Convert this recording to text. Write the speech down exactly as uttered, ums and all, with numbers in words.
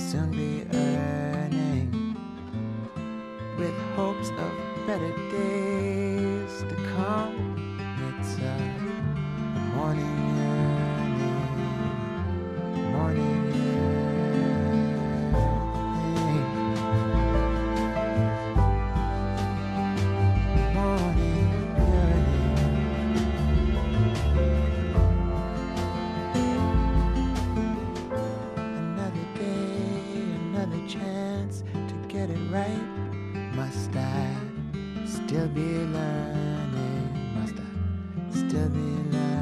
soon be earning, with hopes of better days to come. It's a morning yearning, morning yearning, morning yearning. Another day, another chance to get it right. Must I still be learning? Must I still be learning?